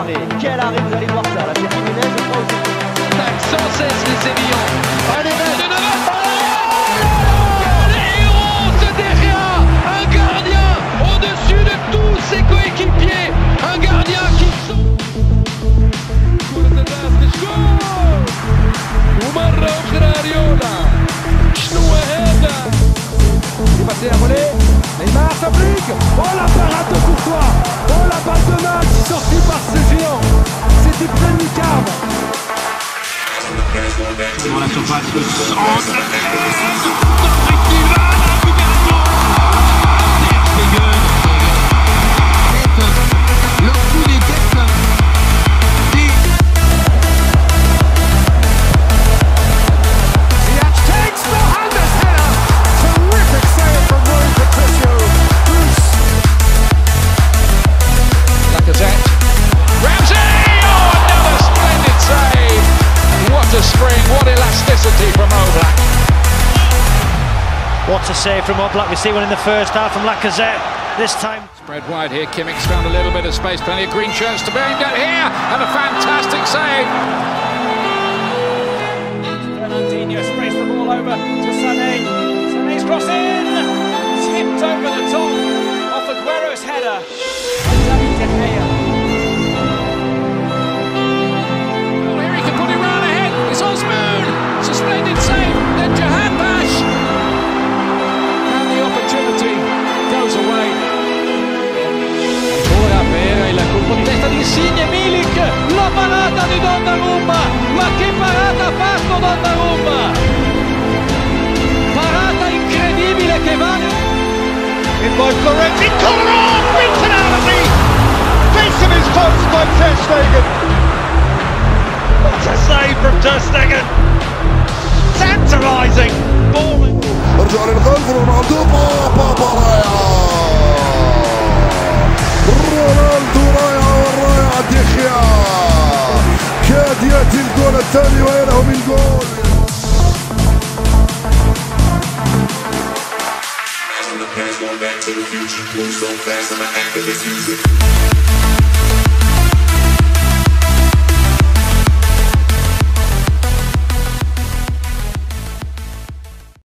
arrêt. Quel arrêt, vous allez voir ça. Là, c'est Jiménez, je crois aussi. Attaque sans cesse les Sévillans. Allez, de Nevers. Les héros de derrière. Un gardien au-dessus de tous ses coéquipiers. Un gardien qui saute. Il va passer à voler. Neymar s'applique. Oh la parade de Courtois. Oh la balle de match sortie par ce géant. C'était plein de lucarne. Dans la surface, le centre. Le coup des têtes. What elasticity from Oblak. What a save from Oblak. We see one in the first half from Lacazette. This time. Spread wide here. Kimmich's found a little bit of space. Plenty of green shirts to be aimed at here. And a fantastic save. Fernandinho sprays the ball over to Sané. Sané's cross in. Tipped over the top off Aguero's header. David De Gea. It's Osman! It's a splendid save. Then Jahan Bash. And the opportunity goes away. Ora per il colpo di testa di Insigne, Milik, la parata di Donnarumma, ma che parata ha fatto Donnarumma! Parata incredibile che vale. It was correct, Kolarov, beaten out of the face of his post by Ter Stegen. What a save from Ter Stegen! Tantalising! Balling! ارجع للخلف رونالدو بابا رونالدو رايع والرايع ديخيا كاد ياتي الجول الثاني ويله من جول. Going back to the future, move so fast, I'm an activist music.